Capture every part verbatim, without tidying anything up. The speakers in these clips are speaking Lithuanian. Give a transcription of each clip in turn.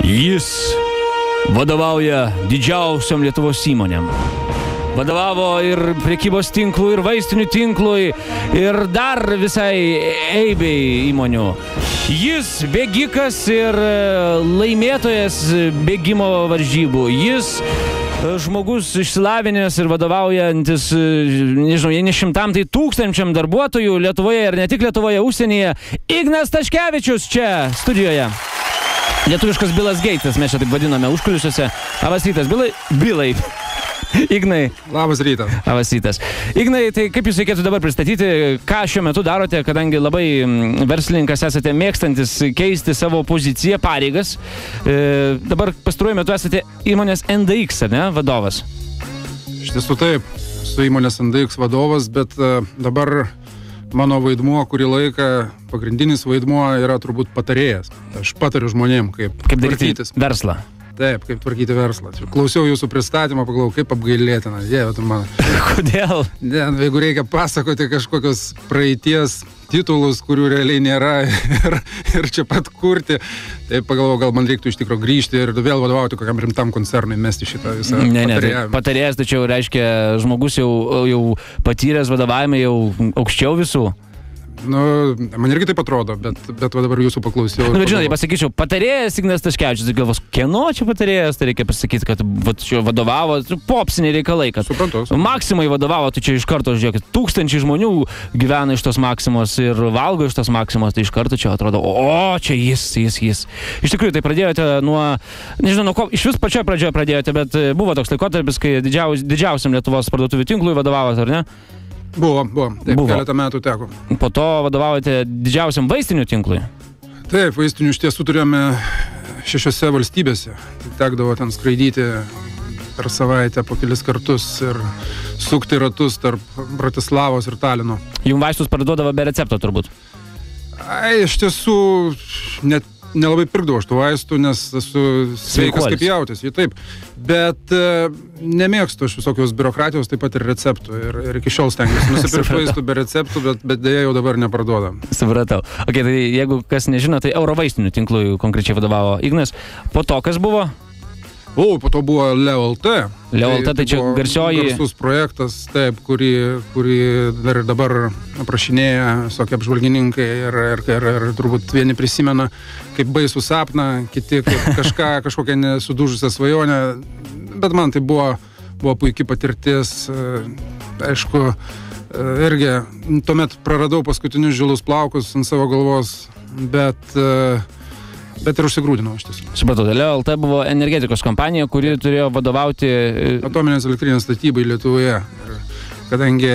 Jis vadovauja didžiausiam Lietuvos įmonėm. Vadovavo ir prekybos tinklui, ir vaistinių tinklui, ir dar visai eibei įmonių. Jis bėgikas ir laimėtojas bėgimo varžybų. Jis žmogus išsilavinęs ir vadovaujantis, nežinau, jei ne šimtam, tai tūkstančiam darbuotojų Lietuvoje ir ne tik Lietuvoje, užsienyje. Ignas Taškevičius čia studijoje. Lietuviškas Bilas Geitas, mes čia taip vadiname užkulisiuose. Labas rytas, Bilai. Bilai. Ignai. Labas rytas. Labas rytas. Ignai, tai kaip jūs reikėtų dabar pristatyti, ką šiuo metu darote, kadangi labai verslininkas esate mėgstantis keisti savo poziciją, pareigas. E, dabar pastaruoju metu esate įmonės N D X, ne, vadovas? Iš tiesų taip, esu įmonės N D X vadovas, bet uh, dabar mano vaidmuo, kurį laiką, pagrindinis vaidmuo yra turbūt patarėjas. Aš patariu žmonėm, kaip, kaip daryti verslą. Taip, kaip tvarkyti verslą. Klausiau jūsų pristatymą, pagalvojau, kaip apgailėtina. Dieve, tu man. Kodėl? Ne, jeigu reikia pasakoti kažkokios praeities titulus, kurių realiai nėra ir, ir čia pat kurti, tai pagalvojau, gal man reiktų iš tikro grįžti ir vėl vadovauti kokiam rimtam koncernui, mesti šitą visą ne, ne, patarėjimą. Tai patarėjas, tačiau reiškia, žmogus jau, jau patyręs vadovavimą jau aukščiau visų. Nu, man irgi taip atrodo, bet, bet va dabar jūsų paklausiau. Nu, bet žinai, pasakyčiau, patarėjas Ignas Taškevičius, tai galvos, kieno čia patarėjas, tai reikia pasakyti, kad va, čia vadovavo, popsiniai reikalai, kad suprantu, suprantu. Maksimai vadovavo, tai čia iš karto, žiūrėkit, tūkstančiai žmonių gyvena iš tos Maksimos ir valgo iš tos Maksimos, tai iš karto čia atrodo, o, čia jis, jis, jis. Iš tikrųjų, tai pradėjote nuo, nežinau, nuo ko, iš vis pačioje pradžioje pradėjote, bet buvo toks laikotarpis, kai didžiaus, didžiausiam Lietuvos parduotuvių tinklui vadovavote, ar ne? Buvo, buvo. Taip, buvo. Keletą metų teko. Po to vadovavote didžiausiam vaistinių tinklui? Taip, vaistinių iš tiesų turėjome šešiose valstybėse. Tekdavo ten skraidyti per savaitę po kelis kartus ir sukti ratus tarp Bratislavos ir Talino. Jums vaistus parduodavo be recepto turbūt? Ai, iš tiesų net nelabai pirkdavau aš tų vaistų, nes esu sveikas kaip jautis. Taip. Bet e, nemėgstu aš visokios biurokratijos, taip pat ir receptų. Ir, ir iki šiol stengiuosi nusipirkti vaistų be receptų, bet, bet dėja jau dabar neparduoda. Supratau. Ok, tai jeigu kas nežino, tai Eurovaistinių tinklui konkrečiai vadovavo Ignas. Po to kas buvo? O, po to buvo Leo L T. Leo L T, tai, tai čia garsioji... Garsus projektas, taip, kurį, kurį dar ir dabar aprašinėja visokie apžvalgininkai ir, ir, ir, ir turbūt vieni prisimena kaip baisų sapną, kiti kaip kažką, kažkokią nesudužusią svajonę, bet man tai buvo, buvo puikiai patirtis, aišku, irgi tuomet praradau paskutinius žilus plaukus ant savo galvos, bet... Bet ir užsigrūdinau iš tiesų. Supratau, Leo L T buvo energetikos kompanija, kuri turėjo vadovauti... Atominės elektrinės statybai Lietuvoje. Ir kadangi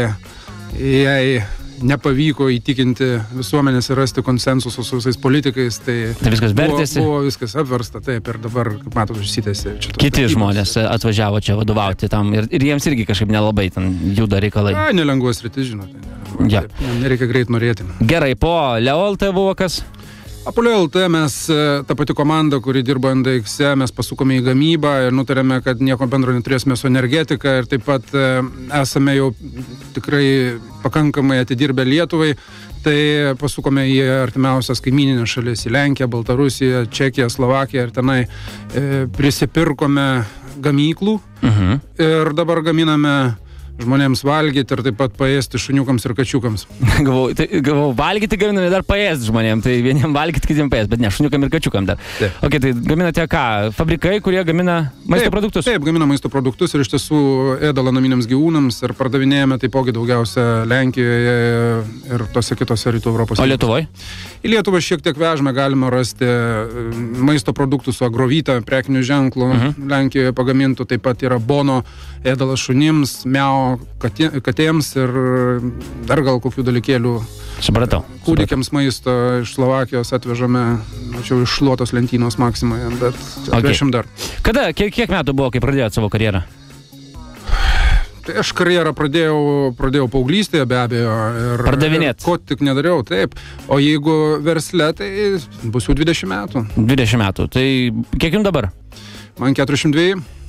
jai nepavyko įtikinti visuomenės ir rasti konsensusų su visais politikais, tai... Tai viskas vertėsi? Buvo, buvo viskas apversta, taip, ir dabar, kaip matot, užsitęsė. Kiti žmonės atvažiavo čia vadovauti tam ir, ir jiems irgi kažkaip nelabai ten juda reikalai. A, nelengvos rytis, žinote. Ja. Nereikia greit norėti. Gerai, po Leo L T buvo kas? Po Leo L T mes, ta pati komanda, kuri dirba N D X, mes pasukome į gamybą ir nutarėme, kad nieko bendro neturėsime su energetika ir taip pat esame jau tikrai pakankamai atidirbę Lietuvai, tai pasukome į artimiausias kaimyninės šalis, į Lenkiją, Baltarusiją, Čekiją, Slovakiją ir tenai e, prisipirkome gamyklų uh-huh. ir dabar gaminame žmonėms valgyti ir taip pat paėsti šuniukams ir kačiukams. Gavau, tai, gavau valgyti gaminami dar paėsti žmonėms, tai vieniem valgyti, kitiem paėsti, bet ne, šuniukam ir kačiukam dar. Taip. Ok, tai gaminate ką? Fabrikai, kurie gamina maisto taip, produktus? Taip, gamina maisto produktus ir iš tiesų ėdalą naminiams gyvūnams ir pardavinėjame taipogi daugiausia Lenkijoje ir tose kitose rytų Europos. O Lietuvoje? Į Lietuvą šiek tiek vežame, galima rasti maisto produktų su Agrovyta prekiniu ženklu, uh-huh. Lenkijoje pagamintų, taip pat yra Bono ėdalas šunims, Miao katėms ir dar gal kokių dalykėlių. Supratau. Kūdikiams maisto iš Slovakijos atvežame, mačiau, iš šluotos lentynos Maksimoje, bet atvešim okay. dar. Kada, kiek, kiek metų buvo, kai pradėjote savo karjerą? Tai aš karjerą pradėjau, pradėjau paauglystėje be abejo. Ir, Pardavinėt? Ir ko tik nedariau, taip. O jeigu versle, tai bus jau dvidešimt metų. dvidešimt metų. Tai kiek jums dabar? Man keturiasdešimt dveji.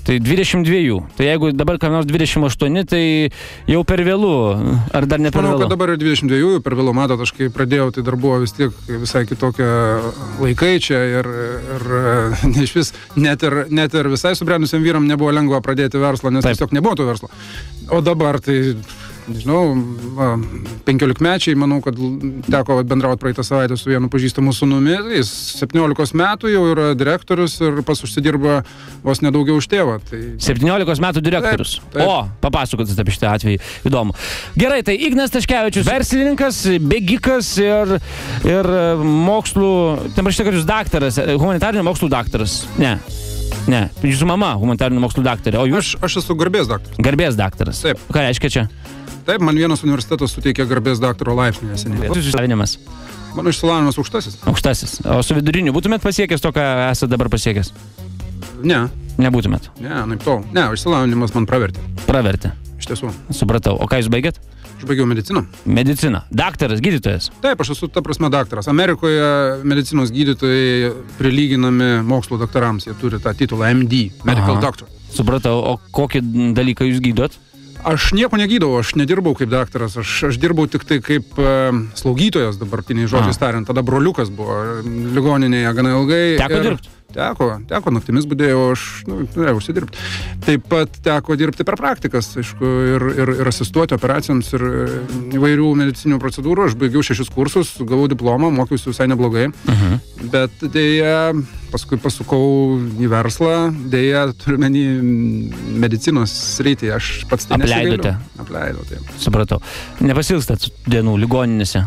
Tai dvidešimt dviejų. Tai jeigu dabar kam nors dvidešimt aštuoni, tai jau per vėlų. Ar dar ne per vėlų? Manau, kad dabar dvidešimt dviejų per vėlų. Matot, aš kai pradėjau, tai dar buvo vis tiek visai kitokie laikai čia ir, ir ne iš vis, net ir, net ir visai subrendusiam vyram nebuvo lengva pradėti verslą, nes Taip. tiesiog nebuvo to verslo. O dabar tai... Nežinau, penkiolikmečiai, manau, kad teko bendrauti praeitą savaitę su vienu pažįstamu sūnumi, jis septyniolikos metų jau yra direktorius ir pas užsidirba vos nedaugiau už tėvą. Tai... septyniolikos metų direktorius. Taip, taip. O, papasakotis apie šitą atvejį. Įdomu. Gerai, tai Ignas Taškevičius, verslininkas, bėgikas ir, ir mokslų, ten prašyta, kad jūs daktaras, humanitarinių mokslų daktaras. Ne. Ne, jūsų mama humanitarinių mokslų daktarė, o jūs? Aš, aš esu garbės daktaras. Garbės daktaras. Taip. Ką reiškia čia? Taip, man vienas universitetas suteikė garbės daktaro laipsnį neseniai. Jūsų išsilavinimas? Mano išsilavinimas aukštasis. Aukštasis. O su viduriniu būtumėt pasiekęs to, ką esate dabar pasiekęs? Ne. Nebūtumėt? Ne, naip to. Ne, išsilavinimas man pravertė. Pravertė? Iš tiesų. Supratau. O ką jūs baigėt? Aš baigiau mediciną. Medicina. Daktaras, gydytojas? Taip, aš esu ta prasme daktaras. Amerikoje medicinos gydytojai prilyginami mokslo daktarams. Jie turi tą titulą M D, Medical Aha. Doctor. Supratau. O kokį dalyką jūs gydot? Aš nieko negydau, aš nedirbau kaip daktaras, aš, aš dirbau tik tai kaip uh, slaugytojas, dabartiniai žodžiais tariant. Tada broliukas buvo ligoninėje gana ilgai. Teko ir... dirbti? Teko, teko, naktimis budėjau, aš nu, norėjau užsidirbti. Taip pat teko dirbti per praktikas, aišku, ir, ir, ir asistuoti operacijoms ir įvairių medicinių procedūrų. Aš baigiau šešis kursus, gavau diplomą, mokiausi visai neblogai, uh-huh. bet dėja, paskui pasukau į verslą, dėja, turime į medicinos sritį, aš pats tai nesigailiu. Apleidote? Apleidau, taip. Supratau. Nepasilgstat dienų ligoninėse?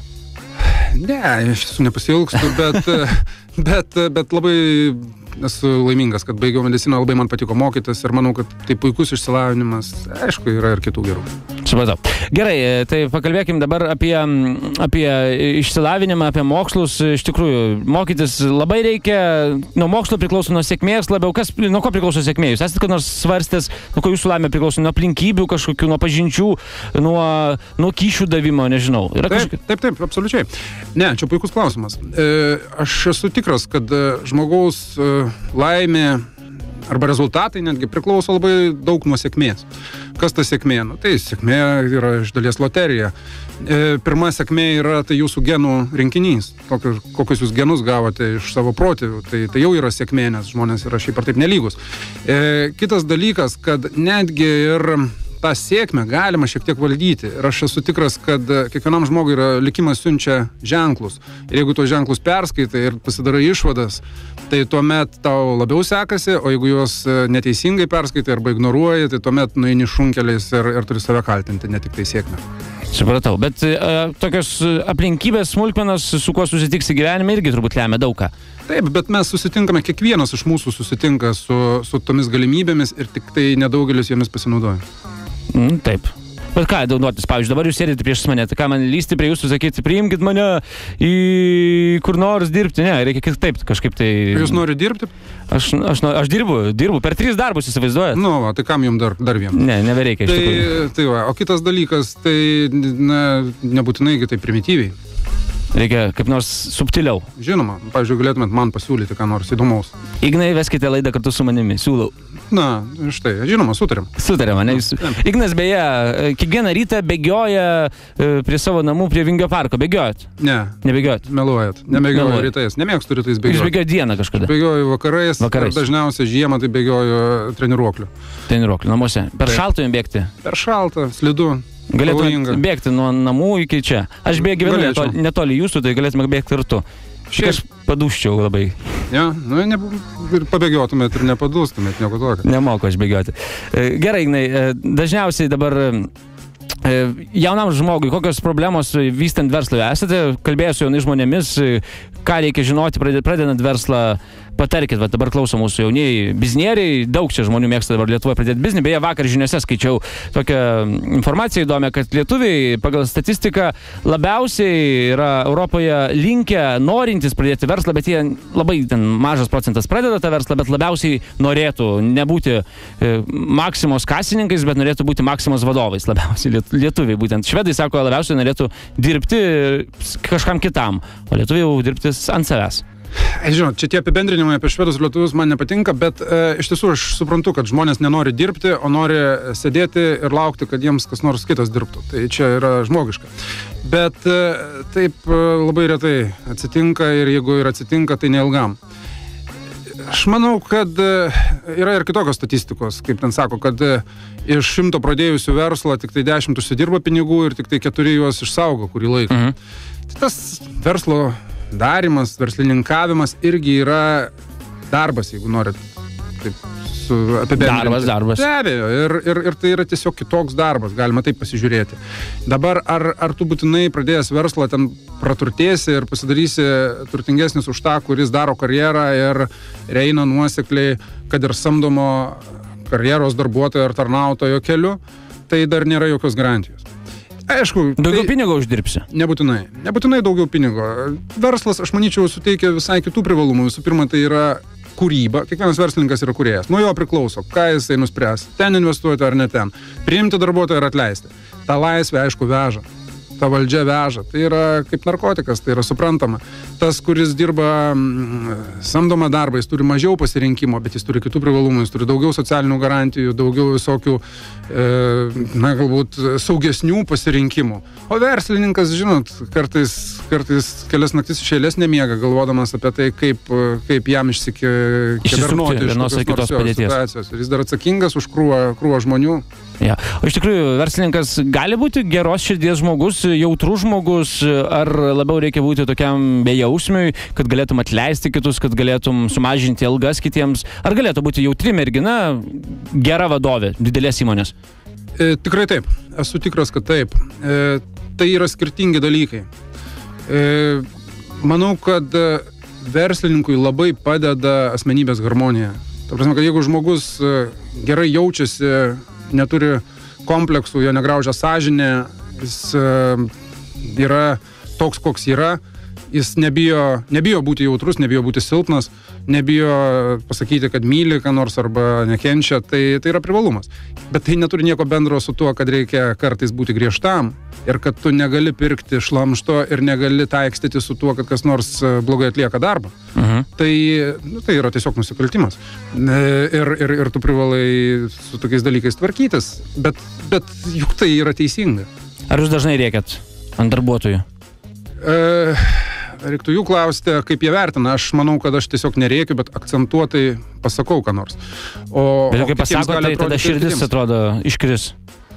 Ne, iš tiesų nepasilgstu, bet, bet, bet labai esu laimingas, kad baigiau mediciną, labai man patiko mokytis ir manau, kad tai puikus išsilavinimas. Aišku, yra ir kitų gerų. Supratau. Gerai, tai pakalbėkim dabar apie, apie išsilavinimą, apie mokslus. Iš tikrųjų, mokytis labai reikia, nuo mokslo priklauso nuo sėkmės labiau. Kas, nuo ko priklauso sėkmė? Jūs esate kad nors svarstęs, nuo ko jūsų laimė priklauso? Nuo aplinkybių kažkokių, nuo pažinčių, nuo, nuo kyšių davimo, nežinau. Yra taip, kažkokia... taip, taip, absoliučiai. Ne, čia puikus klausimas. E, aš esu tikras, kad žmogaus e, laimė arba rezultatai netgi priklauso labai daug nuo sėkmės. Kas ta sėkmė? Nu, tai sėkmė yra iš dalies loterija. E, pirma sėkmė yra tai jūsų genų rinkinys. Kokius, kokius jūs genus gavote iš savo protėvių. Tai, tai jau yra sėkmė, nes žmonės yra šiaip ar taip nelygus. E, kitas dalykas, kad netgi ir tą sėkmę galima šiek tiek valdyti. Ir aš esu tikras, kad kiekvienam žmogui yra likimas siunčia ženklus. Ir jeigu tos ženklus perskaitai ir pasidarai išvadas, tai tuomet tau labiau sekasi, o jeigu juos neteisingai perskaitai arba ignoruoji, tai tuomet nueini šunkeliais ir, ir turi save kaltinti, ne tik tai sėkmę. Supratau, bet uh, tokios aplinkybės, smulkmenos, su kuo susitiksi gyvenime, irgi turbūt lemia daug ką. Taip, bet mes susitinkame, kiekvienas iš mūsų susitinka su, su tomis galimybėmis ir tik tai nedaugelis jomis pasinaudoja. Mm, taip. Bet ką daunotis? Pavyzdžiui, dabar jūs sėdite prieš mane, tai ką man lysti prie jūsų, sakyti, priimkit mane į kur nors dirbti? Ne, reikia taip kažkaip tai... Jūs nori dirbti? Aš, aš, aš dirbu, dirbu, per tris darbus įsivaizduojat? Nu, va, tai kam jums dar, dar vieną? Ne, nebereikia iš tai, tikrųjų. Tai va, o kitas dalykas, tai na, nebūtinai tai primityviai. Reikia kaip nors subtiliau. Žinoma, pavyzdžiui, galėtumėt man pasiūlyti ką nors įdomaus. Ignai, veskite laidą kartu su manimi, siūlau. Na, štai, žinoma, sutarėm. Sutarėm, ne? Jūs... Ignas, beje, kiekvieną rytą bėgioja prie savo namų, prie Vingio parko. Bėgiojat? Ne. Nebėgiojat? Meluojat. Nemėgioju rytais. Nemėgstu rytais bėgioti. Jūs bėgiojat dieną kažkada? Bėgioju vakarais. Vakarais. Dažniausiai žiemą tai bėgioju treniruokliu. Treniruokliu, namuose. Per šaltą jums bėgti? Per šaltą, slidu. Galėtume bėgti nuo namų iki čia. Aš beje gyvenu netoli, netoli jūsų, tai galėtume bėgti kartu. Šiek aš padūščiau labai. Ja, nu, ne, ir pabėgiotumėt ir nepadūstumėt, nieko tokio. Nemoku aš bėgioti. Gerai, Ignai, dažniausiai dabar jaunam žmogui, kokios problemos vystant verslą esate, kalbėjęs su jaunais žmonėmis, ką reikia žinoti pradedant verslą, patarkit, va, dabar klauso mūsų jaunieji biznieriai, daug čia žmonių mėgsta dabar Lietuvoje pradėti biznį, beje, vakar žiniose skaičiau tokią informaciją įdomią, kad lietuviai pagal statistiką labiausiai yra Europoje linkę norintys pradėti verslą, bet jie labai ten mažas procentas pradeda tą verslą, bet labiausiai norėtų nebūti e, Maksimos kasininkais, bet norėtų būti Maksimos vadovais, labiausiai lietuviai, būtent švedai sako, labiausiai norėtų dirbti kažkam kitam, o lietuviai jau dirbti ant savęs. Žinot, čia tie apibendrinimai apie švedus ir lietuvius man nepatinka, bet e, iš tiesų aš suprantu, kad žmonės nenori dirbti, o nori sėdėti ir laukti, kad jiems kas nors kitas dirbtų. Tai čia yra žmogiška. Bet e, taip e, labai retai atsitinka ir jeigu ir atsitinka, tai neilgam. Aš manau, kad e, yra ir kitokios statistikos, kaip ten sako, kad e, iš šimto pradėjusių verslą tik tai dešimt užsidirba pinigų ir tik tai keturi juos išsaugo kurį laiką. Mhm. Tai tas verslo darimas, verslininkavimas irgi yra darbas, jeigu norit taip su apibendrinti. Darbas, darbas. Be abejo, ir, ir, ir tai yra tiesiog kitoks darbas, galima taip pasižiūrėti. Dabar, ar, ar tu būtinai pradėjęs verslą ten praturtėsi ir pasidarysi turtingesnis už tą, kuris daro karjerą ir, ir eina nuosekliai, kad ir samdomo karjeros darbuotojo ar tarnautojo keliu, tai dar nėra jokios garantijos. Aišku, daugiau tai pinigo uždirbsi? Nebūtinai. Nebūtinai daugiau pinigo. Verslas, aš manyčiau, suteikia visai kitų privalumų. Visų pirma, tai yra kūryba. Kiekvienas verslininkas yra kūrėjas. Nuo jo priklauso, ką jisai nuspręs. Ten investuoti ar ne ten. Priimti darbuotoją ar atleisti. Ta laisvė, aišku, veža. Ta valdžia veža. Tai yra kaip narkotikas, tai yra suprantama. Tas, kuris dirba mm, samdomą darbą, jis turi mažiau pasirinkimo, bet jis turi kitų privalumų, jis turi daugiau socialinių garantijų, daugiau visokių, e, na, galbūt saugesnių pasirinkimų. O verslininkas, žinot, kartais, kartais kelias naktis iš eilės nemiega, galvodamas apie tai, kaip, kaip jam išsikėdernoti iš vienos ar kitos padėties. Ir jis dar atsakingas už krūvą, krūvą žmonių. Ja. O iš tikrųjų, verslininkas gali būti geros širdies žmogus, jautrus žmogus, ar labiau reikia būti tokiam bejausmiui, kad galėtum atleisti kitus, kad galėtum sumažinti algas kitiems, ar galėtų būti jautri mergina, gera vadovė didelės įmonės? E, tikrai taip. Esu tikras, kad taip. E, tai yra skirtingi dalykai. E, manau, kad verslininkui labai padeda asmenybės harmonija. Ta prasme, kad jeigu žmogus gerai jaučiasi, neturi kompleksų, jo negraužia sąžinė, jis yra toks, koks yra, jis nebijo, nebijo būti jautrus, nebijo būti silpnas, nebijo pasakyti, kad myli ką nors arba nekenčia, tai, tai yra privalumas. Bet tai neturi nieko bendro su tuo, kad reikia kartais būti griežtam ir kad tu negali pirkti šlamšto ir negali taikstyti su tuo, kad kas nors blogai atlieka darbą. Uh-huh. Tai, nu, tai yra tiesiog nusikaltimas. Ir, ir, ir tu privalai su tokiais dalykais tvarkytis, bet, bet juk tai yra teisinga. Ar jūs dažnai rėkiat ant darbuotojų? E, reiktų jų klausti, kaip jie vertina. Aš manau, kad aš tiesiog nerėkiu, bet akcentuotai pasakau ką nors. O, bet kai pasako, tai tada širdis kitiems atrodo iškris.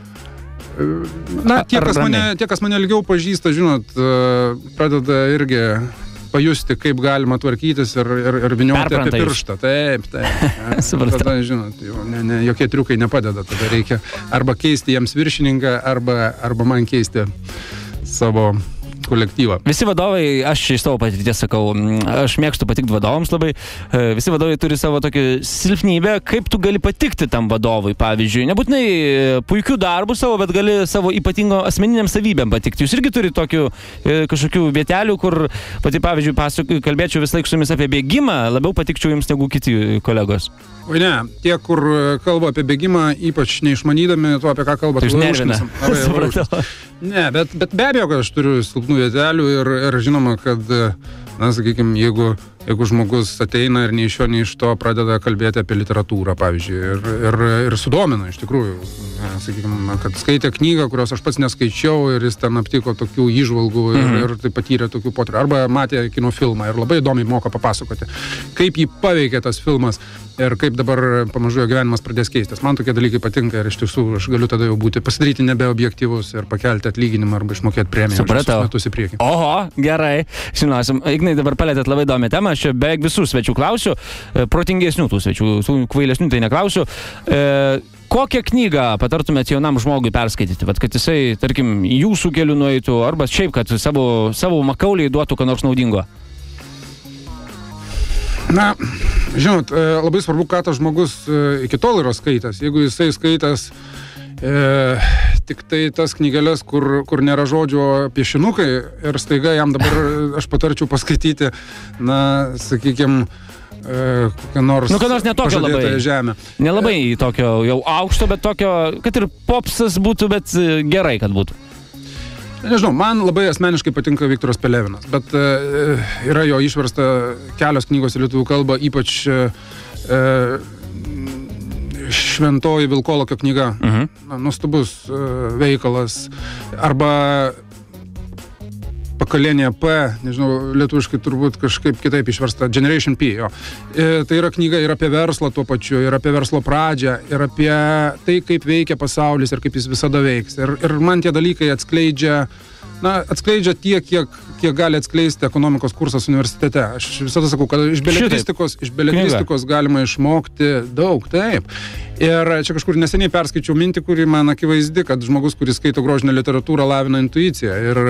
Na, tie, kas mane, tie, kas mane ilgiau pažįsta, žinot, pradeda irgi pajusti, kaip galima tvarkytis ir, ir, ir vinioti apie pirštą. Taip, taip. Tada, žinot, jau, ne, ne, jokie triukai nepadeda. Tada reikia arba keisti jiems viršininką, arba, arba man keisti savo kolektyvą. Visi vadovai, aš iš savo patirties sakau, aš mėgstu patikti vadovams labai, visi vadovai turi savo tokį silpnybę, kaip tu gali patikti tam vadovui, pavyzdžiui, nebūtinai puikių darbų savo, bet gali savo ypatingo asmeniniam savybėm patikti. Jūs irgi turi tokių kažkokių vietelių, kur, pati pavyzdžiui, pasuk, kalbėčiau vis laik su jumis apie bėgimą, labiau patikčiau jums negu kiti kolegos. O ne, tie, kur kalba apie bėgimą, ypač neišmanydami to, apie ką kalba, tai nervina. Ne, bet, bet be abejo, kad aš turiu silpnų vietelių ir, ir žinoma, kad, na, sakykime, jeigu, jeigu žmogus ateina ir nei iš jo, nei iš to pradeda kalbėti apie literatūrą, pavyzdžiui, ir, ir, ir sudomina, iš tikrųjų, sakykime, kad skaitė knygą, kurios aš pats neskaičiau ir jis ten aptiko tokių įžvalgų ir, mm-hmm. ir tai patyrė tokių potyrių, arba matė kino filmą ir labai įdomiai moka papasakoti, kaip jį paveikė tas filmas ir kaip dabar pamažu jo gyvenimas pradės keistis. Man tokie dalykai patinka ir iš tiesų aš galiu tada jau būti, pasidaryti nebeobjektyvus ir pakelti atlyginimą arba išmokėti premiją. Supratau. Metus į priekį. Oho, gerai. Žinosim, Ignai, dabar palėtėt labai įdomią temą, aš čia beveik visų svečių klausiu, protingesnių tų svečių, tų kvailesnių tai neklausiu. E, kokią knygą patartumėt jaunam žmogui perskaityti, vat, kad jisai, tarkim, jūsų keliu nueitų, arba šiaip, kad savo, savo makauliai duotų ką nors naudingo? Na, žinot, labai svarbu, ką tas žmogus iki tol yra skaitęs. Jeigu jisai skaitęs e, tik tai tas knygelės, kur, kur nėra žodžio piešinukai ir staiga jam dabar aš patarčiau paskaityti, na, sakykime, e, kokią nors, nu, nors pažadėtąją žemę. Nelabai tokio jau aukšto, bet tokio, kad ir popsas būtų, bet gerai, kad būtų. Nežinau, man labai asmeniškai patinka Viktoras Pelevinas, bet e, yra jo išversta kelios knygos į lietuvių kalbą, ypač e, Šventoji Vilkolakio knyga. Mhm. Na, nuostabus e, veikalas. Arba Pakalėnė P, nežinau, lietuviškai turbūt kažkaip kitaip išversta, Generation P, jo. E, tai yra knyga ir apie verslą tuo pačiu, ir apie verslo pradžią, ir apie tai, kaip veikia pasaulis ir kaip jis visada veiks. Ir, ir man tie dalykai atskleidžia, na, atskleidžia tiek, kiek, kiek gali atskleisti ekonomikos kursas universitete. Aš visada sakau, kad iš beletristikos, iš beletristikos galima išmokti daug, taip. Ir čia kažkur neseniai perskaičiau mintį, kuri man akivaizdi, kad žmogus, kuris skaito grožinę literatūrą, lavina intuiciją. Ir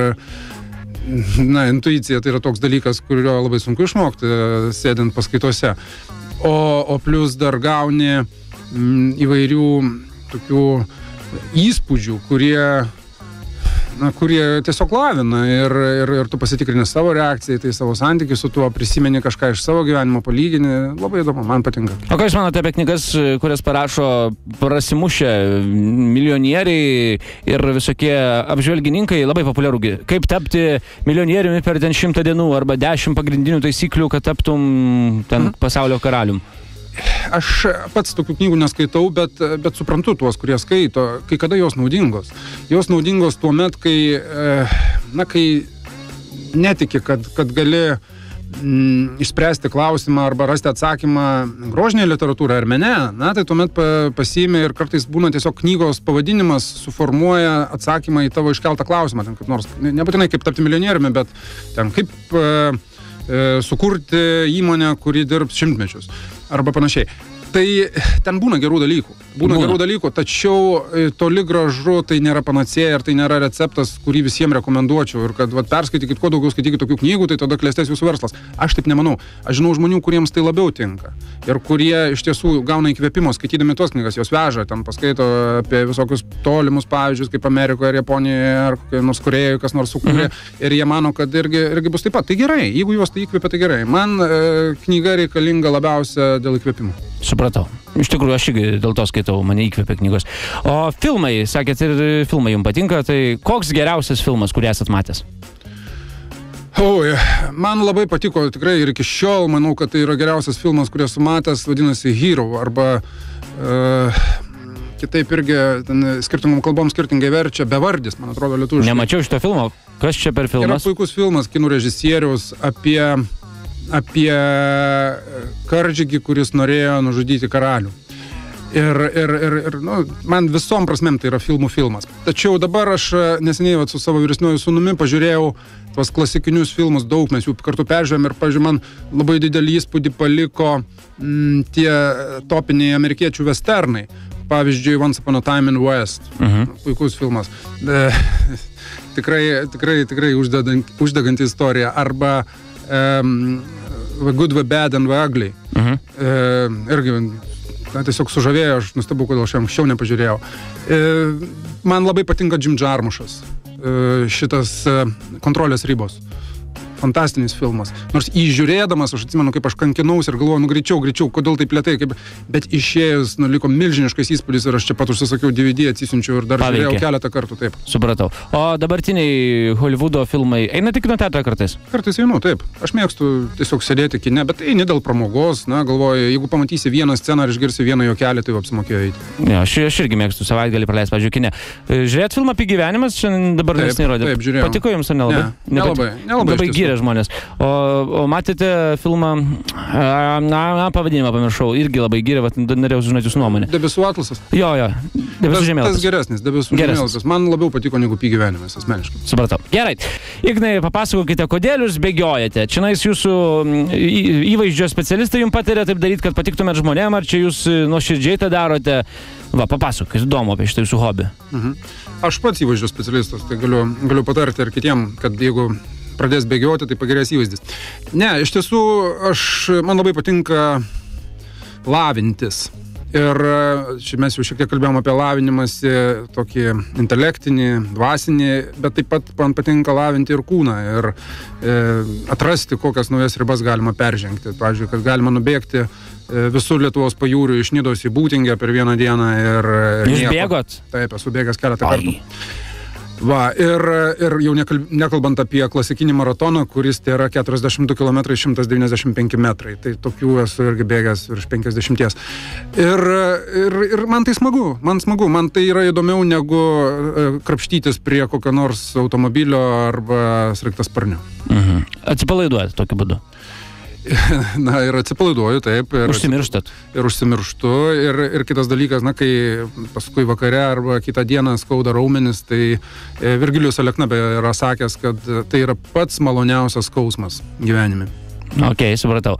na, intuicija tai yra toks dalykas, kurio labai sunku išmokti, sėdint paskaitose. O, o plus dar gauni m, įvairių tokių įspūdžių, kurie, na, kurie tiesiog lavina ir, ir, ir tu pasitikrini savo reakciją, tai savo santykį su tuo, prisimeni kažką iš savo gyvenimo, palygini. Labai įdomu, man patinka. O ką jūs manote apie knygas, kurias parašo prasimušę milijonieriai ir visokie apžvelgininkai, labai populiaru, kaip tapti milijonieriumi per ten šimtą dienų arba dešimt pagrindinių taisyklių, kad taptum ten pasaulio karalium? Aš pats tokių knygų neskaitau, bet, bet suprantu tuos, kurie skaito, kai kada jos naudingos. Jos naudingos tuo met, kai, na, kai netiki, kad, kad gali mm, išspręsti klausimą arba rasti atsakymą grožinėje literatūroje ar mene, na, tai tuomet pa, pasiimi ir kartais būna tiesiog knygos pavadinimas suformuoja atsakymą į tavo iškeltą klausimą. Ten kaip nors, nebūtinai kaip tapti milijonieriumi, bet ten kaip e, sukurti įmonę, kuri dirbs šimtmečius. Arba panašiai. Tai ten būna gerų dalykų. Būna, būna gerų dalykų, tačiau toli gražu tai nėra panacėja ir tai nėra receptas, kurį visiems rekomenduočiau. Ir kad vat, perskaitykit, kuo daugiau skaitykit tokių knygų, tai tada klestės jūsų verslas. Aš taip nemanau. Aš žinau žmonių, kuriems tai labiau tinka. Ir kurie iš tiesų gauna įkvėpimo skaitydami tos knygas, jos veža, ten paskaito apie visokius tolimus pavyzdžius, kaip Amerikoje ar Japonijoje, ar kokie nors Korėjoje, kas nors sukūrė. Mhm. Ir jie mano, kad irgi, irgi bus taip pat. Tai gerai, jeigu juos tai įkvėpia, tai gerai. Man e, knyga reikalinga labiausia dėl įkvėpimo. Supratau. Iš tikrųjų, aš irgi dėl to skaitau, mane įkvėpia knygos. O filmai, sakėt, ir filmai jums patinka, tai koks geriausias filmas, kurį esat matęs? O, man labai patiko, tikrai ir iki šiol, manau, kad tai yra geriausias filmas, kurį esu matęs, vadinasi Hero, arba uh, kitaip irgi ten, skirtingom kalbom skirtingai verčia, Bevardis, man atrodo, lietuviškai. Nemačiau šito filmo. Kas čia per filmas? Yra puikus filmas, kinų režisieriaus apie... apie karžygį, kuris norėjo nužudyti karalių. Ir, ir, ir, ir nu, man visom prasmėm tai yra filmų filmas. Tačiau dabar aš neseniai vat, su savo vyresniuoju sūnumi pažiūrėjau tuos klasikinius filmus, daug mes jų kartu peržiūrėjom ir, pavyzdžiui, man labai didelį įspūdį paliko m, tie topiniai amerikiečių westernai. Pavyzdžiui, Once Upon a Time in West. Uh-huh. Puikus filmas. E, tikrai, tikrai, tikrai uždeganti istorija. Arba Um, The Good, The Bad and The Ugly. Uh-huh. E, irgi na, tiesiog sužavėjo, aš nustebau, kodėl aš anksčiau nepažiūrėjau. E, man labai patinka Jim Jarmušas. E, šitas e, Kontrolės ribos. Fantastinis filmas. Nors įžiūrėdamas, aš atsimenu, kaip aš kankinausi ir galvoju, nu greičiau, greičiau, kodėl taip lėtai, kaip... bet išėjus, nu, liko milžiniškas įspūdis ir aš čia pat užsisakiau D V D, atsisunčiau ir dar Paveikė. Žiūrėjau keletą kartų, taip. Supratau. O dabartiniai Hollywoodo filmai, eina tik kino teatrą kartais? Kartais einu, taip. Aš mėgstu tiesiog sėdėti kine, bet eini dėl pramogos, na, galvoju, jeigu pamatysi vieną sceną ar išgirsi vieną jokelį, tai apsimokėjo eiti. Ja, aš, aš irgi mėgstu savaitgalį praleisti, pavyzdžiui, kine. Žiūrėt filmą apie gyvenimas, šiandien dabar nesiniai rodė. Taip, žiūrėjau. Patiko jums ar nelabai? Ne, nelabai. Nelabai, labai gyrė žmonės. O, o matėte filmą, na, na, pavadinimą pamiršau, irgi labai gyrė, bet norėjau sužinoti jūsų nuomonę. Debesų atlasas? Jo, jo. Debesų žemėlapis. Tas geresnis, debesų žemėlapis. Man labiau patiko negu Pi gyvenimas, asmeniškai. Supratau. Gerai. Ignai, papasakokite, kodėl jūs bėgiojate. Čia nais jūsų įvaizdžio specialistai jums patarė taip daryti, kad patiktumėt žmonėm, ar čia jūs nuoširdžiai tą darote? Va, papasakokit, įdomu apie šitą jūsų hobį. Mhm. Aš pats įvaizdžio specialistas, tai galiu, galiu patarti ir kitiem, kad jeigu pradės bėgioti, tai pagerės įvaizdis. Ne, iš tiesų, aš, man labai patinka lavintis. Ir čia mes jau šiek tiek kalbėjom apie lavinimąsi, tokį intelektinį, dvasinį, bet taip pat man patinka lavinti ir kūną ir e, atrasti, kokias naujas ribas galima peržengti. Pavyzdžiui, kad galima nubėgti e, visur Lietuvos pajūrių iš Nidos į Būtingę per vieną dieną ir... Jūs bėgot? Taip, esu bėgęs keletą Ai. kartų. Va, ir, ir jau nekalbant apie klasikinį maratoną, kuris tai yra keturiasdešimt du kilometrai šimtas devyniasdešimt penki metrai. Tai tokių esu irgi bėgęs virš penkiasdešimt. Ir, ir, ir man tai smagu, man smagu, man tai yra įdomiau negu krapštytis prie kokio nors automobilio arba sraigtasparnio. Mhm. Atsipalaiduojate tokiu būdu? Na ir atsipalaiduoju, taip. Ir, Užsimirštat. Ir užsimirštu. Ir, ir kitas dalykas, na, kai paskui vakare arba kitą dieną skauda raumenis, tai Virgilijus Alekna yra sakęs, kad tai yra pats maloniausias skausmas gyvenime. Ok, supratau.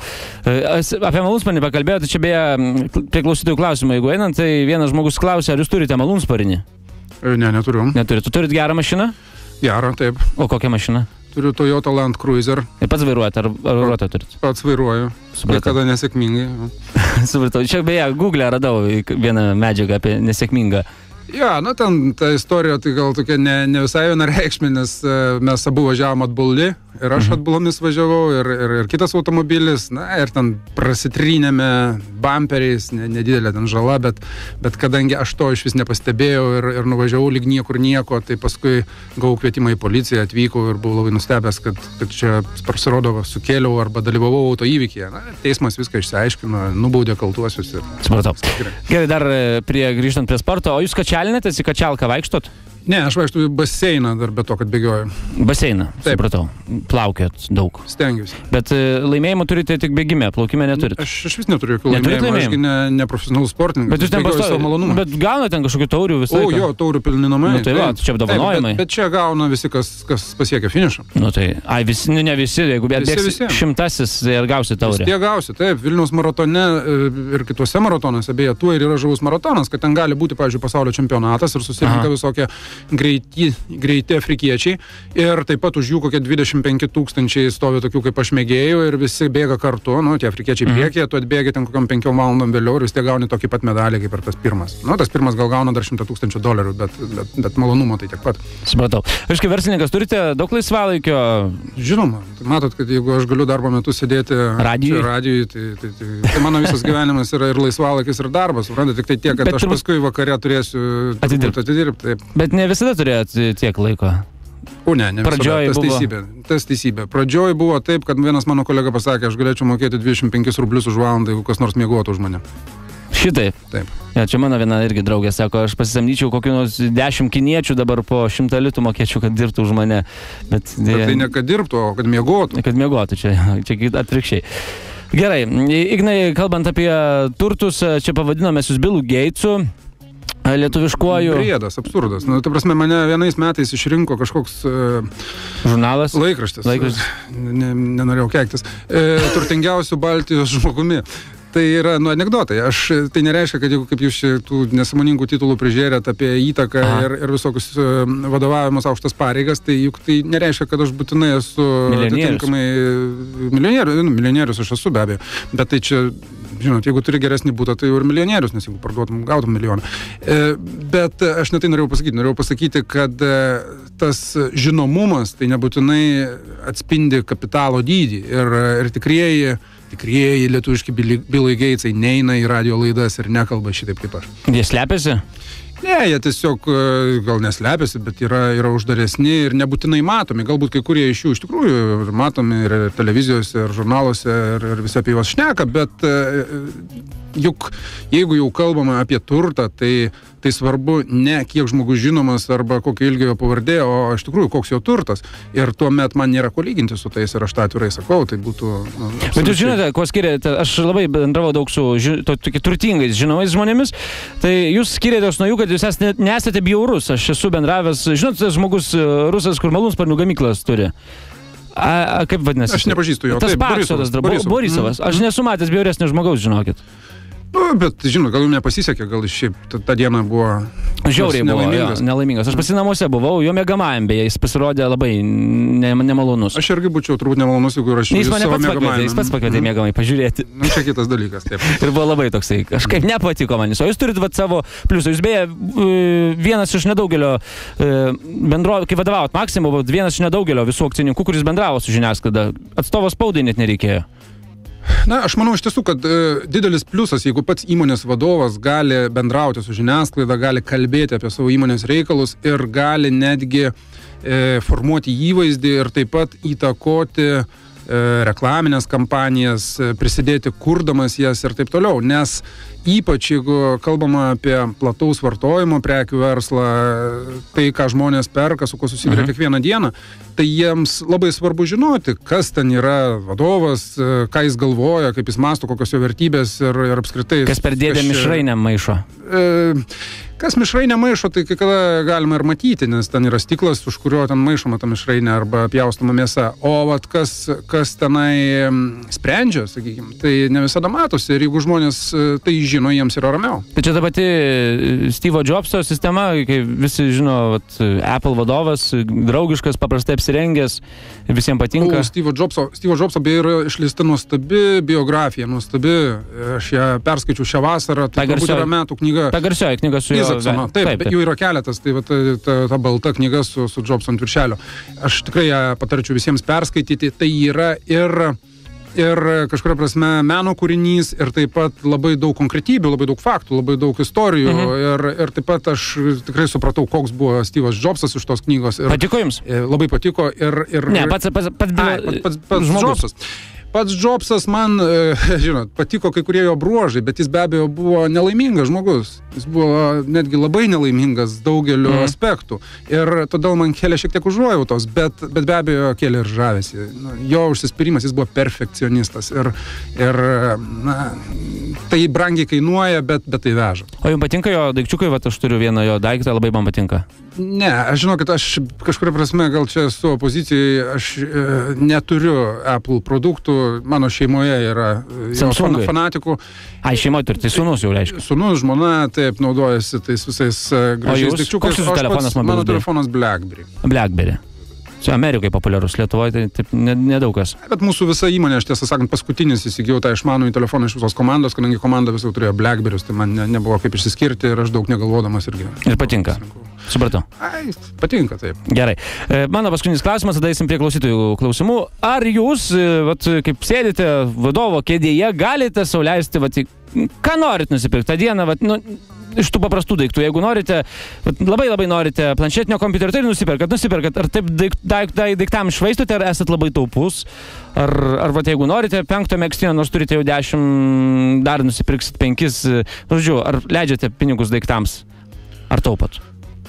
Apie malūnsparnį pakalbėjote, čia beje, prie klausytojų klausimų, jeigu einant, tai vienas žmogus klausė, ar jūs turite malūnsparnį? Ne, neturiu. Neturite. Tu turit gerą mašiną? Gerą, taip. O kokią mašiną? Turiu Toyota Land Cruiser. Ir pats vairuojate, ar vairuotoją turit? Pats vairuoju. Supratau. Kada nesėkmingai. Supratau. Čia beje, Google radau vieną medžiagą apie nesėkmingą. Ja, na ten ta istorija tai gal tokia ne, ne visai vienareikšmė, nes mes abu važiavom atbuldi ir aš atbulomis važiavau ir, ir, ir kitas automobilis, na ir ten prasitrynėme bumperiais, ne, nedidelė ten žala, bet, bet kadangi aš to iš vis nepastebėjau ir, ir nuvažiavau lyg niekur nieko, tai paskui gavau kvietimą į policiją, atvykau ir buvau labai nustebęs, kad, kad čia pasirodo sukėliau arba dalyvavau auto įvykyje. Na, teismas viską išsiaiškino, nubaudė kaltuosius ir... Supratau. Gerai, dar prie, grįžtant prie sporto, o jūs kačialinėtės, į kačialką vaikštot? Ne, aš vaikštu į baseiną dar be to, kad bėgioju. Baseiną, supratau. Plaukiot daug. Stengiuosi. Bet laimėjimų turite tik bėgime, plaukime neturite. Aš, aš vis neturiu jokių laimėjimų, aš ne, ne profesionalus sportininkas. Bet jūs ten pasto... Bet gauna ten kažkokių taurių visą laiką? O, jo, taurių pilni namai. Nu tai va, čia apdovanojimai. Bet, bet čia gauna visi, kas, kas pasiekia finišą. Nu tai, ai, visi, nu ne visi, jeigu bėgsi šimtasis ir gausi taurę. Tie gausi, taip, Vilniaus maratone ir kituose maratonuose, beje, tuo ir yra žavus maratonas, kad ten gali būti, pavyzdžiui, pasaulio čempionatas ir susirinka visokie greiti greiti afrikiečiai ir taip pat už jų kokie dvidešimt penki tūkstančiai stovi tokių kaip aš mėgėjų ir visi bėga kartu, nu, tie afrikiečiai priekyje, tu atbėgi ten kokiam penkiom valandom vėliau ir vis tiek gauni tokį pat medalį kaip ir tas pirmas. Nu, tas pirmas gal gauna dar šimtą tūkstančių dolerių, bet, bet, bet malonumo tai tiek pat. Supratau. Aš kaip verslininkas turite daug laisvalaikio? Žinoma. Matot, kad jeigu aš galiu darbo metu sėdėti radijui, radijui tai, tai, tai, tai mano visas gyvenimas yra ir laisvalaikis, ir darbas. Suprantate, tik tai tiek, kad bet aš turbūt... paskui vakare turėsiu atidirbti. atidirbti bet ne visada turėjot tiek laiko. O ne, ne visada. Tas buvo... teisybė. Tas teisybė. Pradžioj buvo taip, kad vienas mano kolega pasakė, aš galėčiau mokėti dvidešimt penkis rublius už valandą, jeigu kas nors miegotų už mane. Šitaip? Taip. Ja, čia mano viena irgi draugė sako, aš pasisamdyčiau kokių nors dešimt kiniečių dabar po šimtą litų mokėčiau, kad dirbtų už mane. Bet, bet tai ne kad dirbtų, o kad miegotų. Kad miegotų, čia, čia atvirkščiai. Gerai, Ignai, kalbant apie turtus, čia pavadinome jūs Billu Gatesu. Lietuviškuoju. Priedas, absurdas. Nu, ta prasme, mane vienais metais išrinko kažkoks... Uh, žurnalas? Laikraštis. Laikraštis. Ne, nenorėjau keiktis. E, turtingiausių Baltijos žmogumi. Tai yra, nu, anekdotai. Aš, tai nereiškia, kad jeigu kaip jūs tų nesąmoningų titulų prižiūrėt apie įtaką ir, ir visokius uh, vadovavimus aukštas pareigas, tai juk tai nereiškia, kad aš būtinai esu atitinkamai milijonierius. Nu, milijonierius aš esu be abejo. Bet tai čia... Žinot, jeigu turi geresnį būtą, tai jau ir milijonierius, nes jeigu parduotum, gautum milijoną. E, bet aš ne tai norėjau pasakyti. Norėjau pasakyti, kad e, tas žinomumas tai nebūtinai atspindi kapitalo dydį. Ir, ir tikrieji, tikrieji lietuviški Billai Gatesai neina į radio laidas ir nekalba šitaip kaip aš. Jie slepiasi? Ne, jie tiesiog gal neslepiasi, bet yra, yra uždaresni ir nebūtinai matomi. Galbūt kai kurie iš jų iš tikrųjų matomi ir televizijose, ir žurnaluose, ir, ir visi apie juos šneka, bet juk jeigu jau kalbama apie turtą, tai, tai svarbu ne kiek žmogus žinomas arba kokio ilgio jo pavardė, o iš tikrųjų koks jo turtas. Ir tuomet man nėra ko lyginti su tais ir aš tą atvirai sakau, tai būtų... Nu, bet jūs žinote, ko skiriate, aš labai bendravau daug su ži, to, tokie turtingais žinomais žmonėmis, tai jūs skiriatės nuo jų, kad jūs esate, nesate bjaurus. Aš esu bendravęs, žinot, tas žmogus rusas, kur malūnsparnių gamyklas turi. A, a, kaip vadinasi? Aš nepažįstu jo. Tas Borisovas. Borisovas. Borisovas. Aš nesu matęs bjauresnio žmogaus, žinokit. Nu, bet, žinot, gal jums nepasisekė, gal šiaip tą, tą dieną buvo... Žiauriai buvo, nelaimingas. Jo, nelaimingas. Aš pasi namuose buvau, jo mėgamajam, beje, jis pasirodė labai ne, nemalonus. Aš irgi būčiau turbūt nemalonus, jeigu rašiau jis savo mėgamajam. Jis pats pakvietė mėgamai pažiūrėti. Nu, čia kitas dalykas, taip. Ir buvo labai toksai, kažkaip nepatiko manis. O jūs turit vat savo pliusą. Jūs beje, vienas iš nedaugelio bendrovų, kai vadovavot Maximo, vienas iš nedaugelio visų akcininkų, kuris bendravo su žiniasklaida. Atstovas spaudai net nereikėjo. Na, aš manau iš tiesų, kad e, didelis pliusas, jeigu pats įmonės vadovas gali bendrauti su žiniasklaida, gali kalbėti apie savo įmonės reikalus ir gali netgi e, formuoti įvaizdį ir taip pat įtakoti e, reklaminės kampanijas, prisidėti kurdamas jas ir taip toliau, nes ypač jeigu kalbama apie plataus vartojimo prekių verslą, tai, ką žmonės perka, su kuo susiduria mhm. kiekvieną dieną, tai jiems labai svarbu žinoti, kas ten yra vadovas, ką jis galvoja, kaip jis mąsto, kokios jo vertybės ir, ir apskritai... Kas per dėdę mišrainę maišo? E, kas mišrainę maišo, tai kai kada galima ir matyti, nes ten yra stiklas, už kurio ten maišoma ta mišrainė arba pjaustoma mėsa. O vat kas, kas tenai sprendžia, sakykime, tai ne visada matosi ir jeigu žmonės tai žino, jiems yra ramiau. Tai čia ta pati Steve'o Jobso sistema, kai visi žino, vat, Apple vadovas, draugiškas, paprastai apsirengęs, visiems patinka. O, Steve'o Jobso, Steve'o Jobso beje yra išleista nuostabi biografija, nuostabi, aš ją perskaičiau šią vasarą, tai turbūt yra metų knyga. Ta garsioji knyga su jo. Izaksono. Taip, taip, bet jų yra keletas, tai va, ta, ta, ta balta knyga su, su Jobso ant viršelio. Aš tikrai ją patarčiau visiems perskaityti, tai yra ir... ir kažkuria prasme meno kūrinys ir taip pat labai daug konkretybių, labai daug faktų, labai daug istorijų mhm. ir, ir taip pat aš tikrai supratau, koks buvo Steve'as Jobsas iš tos knygos. Ir patiko jums? Labai patiko ir... ir ne, pats, pats, pats, ai, pats, pats, pats Jobsas. Pats Jobsas man, žinot, patiko kai kurie jo bruožai, bet jis be abejo buvo nelaimingas žmogus. Jis buvo netgi labai nelaimingas daugeliu mm. aspektų. Ir todėl man kėlė šiek tiek užuojautos, bet, bet be abejo kėlė ir žavesį. Jo užsispyrimas, jis buvo perfekcionistas. Ir, ir na, tai brangiai kainuoja, bet, bet tai veža. O jums patinka jo daikčiukai, va, aš turiu vieną jo daiktą, labai man patinka. Ne, aš žinau, kad aš kažkuria prasme, gal čia su opozicijai, aš e, neturiu Apple produktų, mano šeimoje yra Samsungai. Fanatikų. Ai, šeimoje turi, tai sūnus jau reiškia. Sūnus, žmona, taip, naudojasi tais visais gražiais daikčiukais. Koks jūsų telefonas mobilus? Mano telefonas BlackBerry. BlackBerry. Čia Amerikai populiarus, Lietuvoje tai taip nedaug kas. Bet mūsų visa įmonė, aš tiesą sakant, paskutinis įsigijau tą išmanųjį telefoną iš visos komandos, kadangi komanda visą turėjo BlackBerry'us, tai man ne, nebuvo kaip išsiskirti ir aš daug negalvodamas irgi. Ir patinka. Supratau. Ai, patinka, taip. Gerai. Mano paskutinis klausimas, tada eisim prie klausytojų klausimų. Ar jūs, vat, kaip sėdite vadovo kėdėje, galite sau leisti, vat, ką norit nusipirkti tą dieną, vat, nu, iš tų paprastų daiktų. Jeigu norite, labai labai norite planšetinio kompiuterio, tai nusipirkat, nusipirkat. Ar taip daik, daik, daik, daiktam švaistote, ar esat labai taupus? Ar, ar vat, jeigu norite penkto megztinio, nors turite jau dešimt, dar nusipirksit penkis. Žodžiu, ar leidžiate pinigus daiktams? Ar taupat?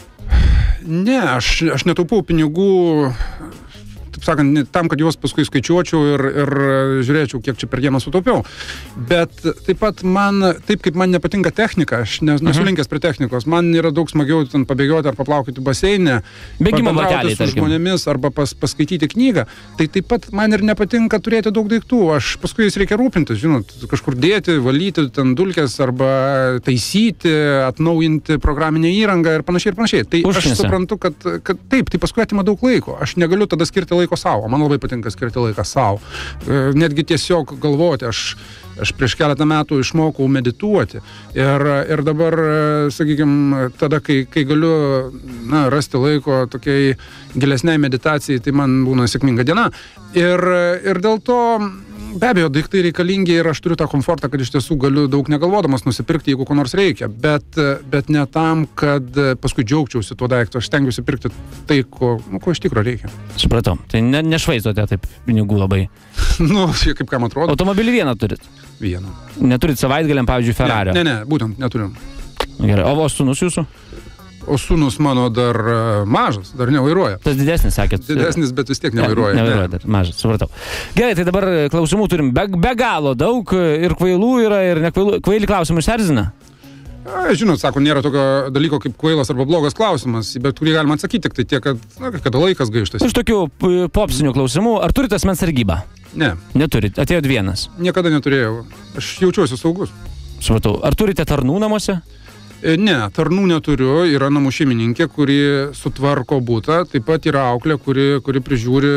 Ne, aš, aš netaupau pinigų, taip sakant, tam, kad juos paskui skaičiuočiau ir, ir žiūrėčiau, kiek čia per dieną sutaupiau. Bet taip pat man, taip kaip man nepatinka technika, aš nes, nesu linkęs prie technikos, man yra daug smagiau ten pabėgioti ar paplaukyti baseinę, pabendrauti su žmonėmis arba pas, paskaityti knygą. Tai taip pat man ir nepatinka turėti daug daiktų. Aš paskui jais reikia rūpintis, žinot, kažkur dėti, valyti ten dulkes arba taisyti, atnaujinti programinę įrangą ir panašiai ir panašiai. Tai Užknisa. Aš suprantu, kad, kad taip, tai paskui atima daug laiko. Aš negaliu tada skirti laiko savo. Man labai patinka skirti laiką savo. Netgi tiesiog galvoti. Aš, aš prieš keletą metų išmokau medituoti. Ir, ir dabar, sakykime, tada, kai, kai galiu na, rasti laiko tokiai gilesniai meditacijai, tai man būna sėkminga diena. Ir, ir dėl to be abejo, daiktai reikalingi ir aš turiu tą komfortą, kad iš tiesų galiu daug negalvodamas nusipirkti, jeigu ko nors reikia, bet, bet ne tam, kad paskui džiaugčiausi tuo daiktu. Aš stengiuosi pirkti tai, ko, nu, ko iš tikro reikia. Supratau. Tai ne, nešvaistote taip pinigų labai. Nu, kaip kam atrodo. Automobilį vieną turit? Vieną. Neturit savaitgaliam, pavyzdžiui, Ferrario? Ne, ne, ne, būtent neturim. Gerai. O sūnus jūsų? O sūnus mano dar mažas, dar nevairuoja. Tas didesnis, sakėt. Didesnis, bet vis tiek nevairuoja. Ne, nevairuoja dar, mažas, supratau. Gerai, tai dabar klausimų turim be, be galo daug, ir kvailų yra, ir nekvailų. Kvaili klausimų išerzina? Žinot, sako, nėra tokio dalyko kaip kvailas arba blogas klausimas, bet kurį galima atsakyti, tik tai tiek, kad, na, kada laikas gaištas. Iš tokių popsinių klausimų, ar turite asmens sargybą? Ne. Neturit, atėjot vienas? Niekada neturėjau. Aš jaučiuosi saugus. Supratau. Ar turite tarnų namuose? Ne, tarnų neturiu, yra namų šeimininkė, kuri sutvarko butą, taip pat yra auklė, kuri, kuri prižiūri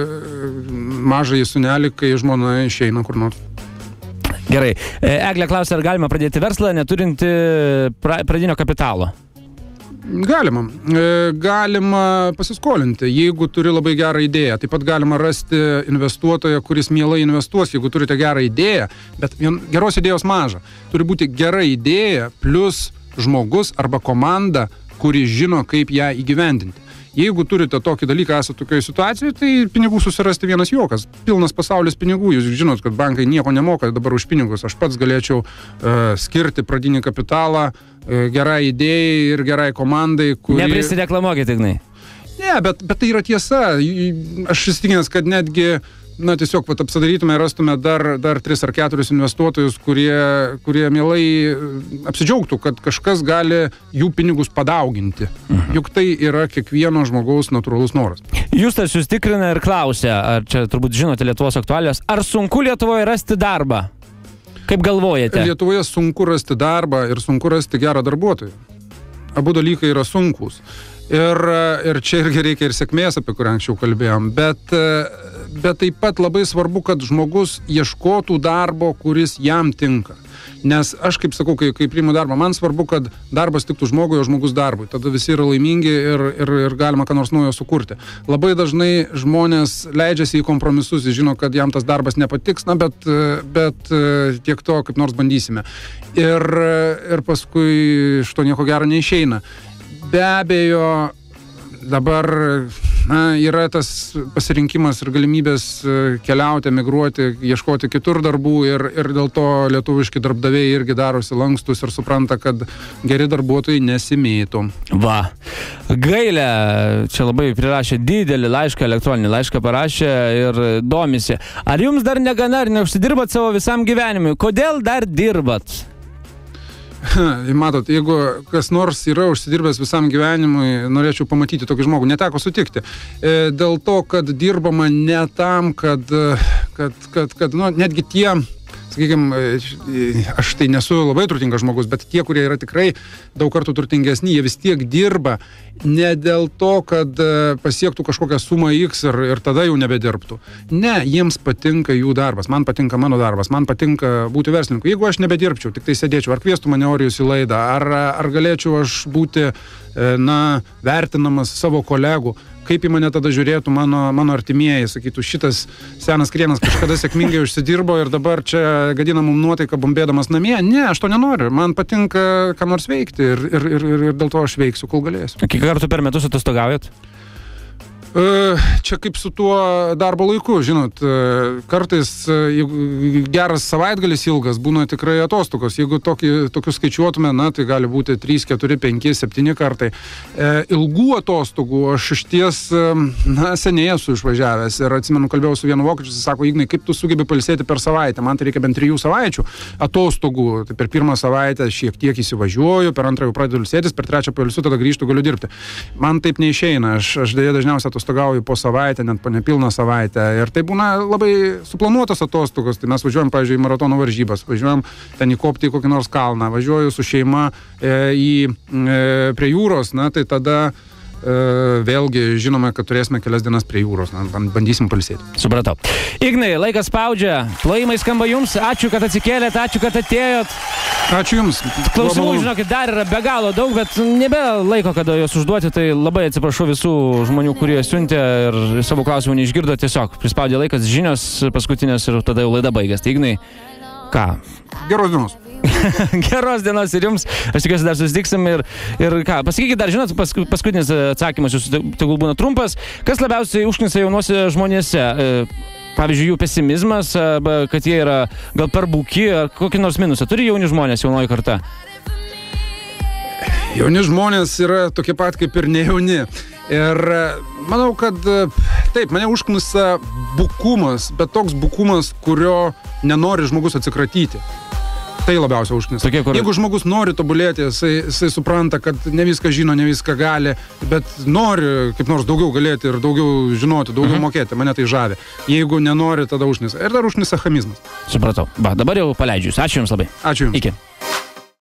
mažąjį sūnelį, kai žmona išeina kur nors. Gerai. Eglė klausia, ar galima pradėti verslą neturinti pra, pradinio kapitalo? Galima. Galima pasiskolinti, jeigu turi labai gerą idėją. Taip pat galima rasti investuotoją, kuris mielai investuos, jeigu turite gerą idėją, bet geros idėjos maža. Turi būti gera idėja plus žmogus arba komanda, kuri žino, kaip ją įgyvendinti. Jeigu turite tokį dalyką, esate tokioje situacijoje, tai pinigų susirasti vienas juokas. Pilnas pasaulis pinigų, jūs žinot, kad bankai nieko nemoka dabar už pinigus. Aš pats galėčiau uh, skirti pradinį kapitalą uh, gerai idėjai ir gerai komandai, kuri... Neprisireklamuokit, Ignai. Ne, bet, bet tai yra tiesa. Aš įsitikinęs, kad netgi na, tiesiog vat, apsidarytume ir rastume dar, dar tris ar keturis investuotojus, kurie, kurie mielai apsidžiaugtų, kad kažkas gali jų pinigus padauginti. Mhm. Juk tai yra kiekvieno žmogaus natūralus noras. Justas jūs tikrina ir klausia, ar čia turbūt žinote Lietuvos aktualijos, ar sunku Lietuvoje rasti darbą? Kaip galvojate? Lietuvoje sunku rasti darbą ir sunku rasti gerą darbuotoją. Abu dalykai yra sunkūs. Ir, ir čia irgi reikia ir sėkmės, apie kurią anksčiau kalbėjom, bet, bet taip pat labai svarbu, kad žmogus ieškotų darbo, kuris jam tinka. Nes aš, kaip sakau, kai, kai priimu darbą, man svarbu, kad darbas tiktų žmogui, o žmogus darbui. Tada visi yra laimingi ir, ir, ir galima ką nors naujo sukurti. Labai dažnai žmonės leidžiasi į kompromisus, jis žino, kad jam tas darbas nepatiks, na, bet, bet tiek to kaip nors bandysime. Ir, ir paskui iš to nieko gero neišeina. Be abejo, dabar na, yra tas pasirinkimas ir galimybės keliauti, emigruoti, ieškoti kitur darbų ir, ir dėl to lietuviški darbdaviai irgi darosi lankstus ir supranta, kad geri darbuotojai nesimėtų. Va. Gailė, čia labai prirašė didelį laišką, elektroninį laišką parašė ir domisi. Ar jums dar negana, ar neužsidirbat savo visam gyvenimui? Kodėl dar dirbat? Matot, jeigu kas nors yra užsidirbęs visam gyvenimui, norėčiau pamatyti tokį žmogų, neteko sutikti. Dėl to, kad dirbama ne tam, kad, kad, kad, kad nu, netgi tie, sakykime, aš tai nesu labai turtingas žmogus, bet tie, kurie yra tikrai daug kartų turtingesni, jie vis tiek dirba ne dėl to, kad pasiektų kažkokią sumą X ir, ir tada jau nebedirbtų. Ne, jiems patinka jų darbas, man patinka mano darbas, man patinka būti verslininku. Jeigu aš nebedirbčiau, tik tai sėdėčiau, ar kviestų mane Orijus į laidą, ar, ar galėčiau aš būti, na, vertinamas savo kolegų, kaip į mane tada žiūrėtų mano, mano artimieji, sakytų, šitas senas krienas kažkada sėkmingai užsidirbo ir dabar čia gadina mum nuotaiką bombėdamas namie. Ne, aš to nenoriu. Man patinka ką nors veikti ir, ir, ir, ir dėl to aš veiksiu, kol galėsiu. Kiek kartų per metus atostogaujat? Čia kaip su tuo darbo laiku, žinot, kartais geras savaitgalis ilgas būna tikrai atostogos. Jeigu tokį, tokius skaičiuotume, na, tai gali būti trys, keturi, penki, septyni kartai. Ilgų atostogų aš iš ties, na, seniai esu išvažiavęs ir atsimenu, kalbėjau su vienu vokiečiu, jis sako, Ignai, kaip tu sugebi pailsėti per savaitę? Man tai reikia bent trijų savaičių atostogų. Tai per pirmą savaitę šiek tiek įsivažiuoju, per antrą jau pradedu ilsėtis, per trečią pailsiu, tada grįžtu, galiu dirbti. Man taip neišeina. Aš, aš dėja dažniausiai atostogauju po savaitę, net po nepilną savaitę. Ir tai būna labai suplanuotos atostogos. Tai mes važiuojam, pavyzdžiui, į maratono varžybas, važiuojam ten įkopti į kokį nors kalną, važiuoju su šeima e, į, e, prie jūros, na, tai tada e, vėlgi žinome, kad turėsime kelias dienas prie jūros, na, bandysim pailsėti. Supratau. Ignai, laikas spaudžia, plojimai skamba jums, ačiū, kad atsikėlėt, ačiū, kad atėjot. Ačiū jums. Klausimų, žinokit, dar yra be galo daug, bet nebe laiko, kada juos užduoti, tai labai atsiprašau visų žmonių, kurie siuntė ir savo klausimų neišgirdo, tiesiog prispaudė laikas, žinios paskutinės ir tada jau laida baigės. Tai Ignai, ką? Geros dienos. Geros dienos ir jums. Aš tikiuosi dar susitiksim ir, ir ką, pasakykit dar, žinot, pas, paskutinis atsakymas, jūs tegul būna trumpas, kas labiausiai užknisa jaunuose žmonėse? Pavyzdžiui, jų pesimizmas, kad jie yra gal per būki, ar kokį nors minusą. Turi jauni žmonės, jaunoji karta? Jauni žmonės yra tokie pat kaip ir nejauni. Ir manau, kad taip, mane užknisa bukumas, bet toks bukumas, kurio nenori žmogus atsikratyti. Tai labiausiai užknisa. Tokie, kur... Jeigu žmogus nori tobulėti, jisai, jisai supranta, kad ne viską žino, ne viską gali, bet nori kaip nors daugiau galėti ir daugiau žinoti, daugiau mhm. mokėti, mane tai žavi. Jeigu nenori, tada užknisa. Ir dar užknisa chamizmas. Supratau. Va, dabar jau paleidžiu jūs. Ačiū jums labai. Ačiū jums. Iki.